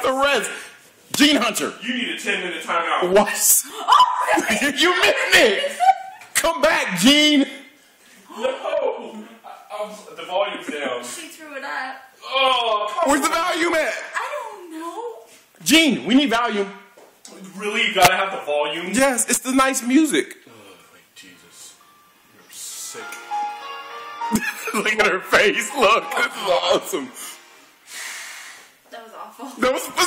rest. Gene Hunter. You need a 10-minute timeout. What? Oh, You missed it. Come back, Gene. No. The volume's down. she threw it up. Oh, come Where's the volume at? I don't know. Gene, we need volume. on. Really? You gotta have the volume? Yes, it's the nice music. Oh, like Jesus. You're sick. Look at her face. Look, this is awesome. That was awful. That was